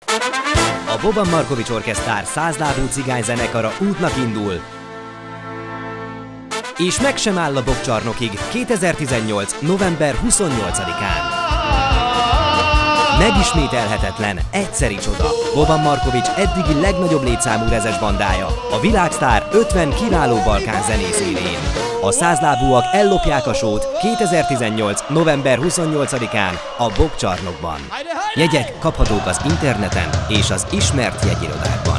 A Boban Markovics Orkesztár 100 lábú cigányzenekara útnak indul, és meg sem áll a Bokcsarnokig 2018. november 28-án. Megismételhetetlen, egyszeri csoda. Boban Markovics eddigi legnagyobb létszámú rezes bandája, a világsztár 50 kiváló balkán zenész élén. A 100 lábúak ellopják a sót 2018. november 28-án a Bokcsarnokban. Jegyek kaphatók az interneten és az ismert jegyirodákban.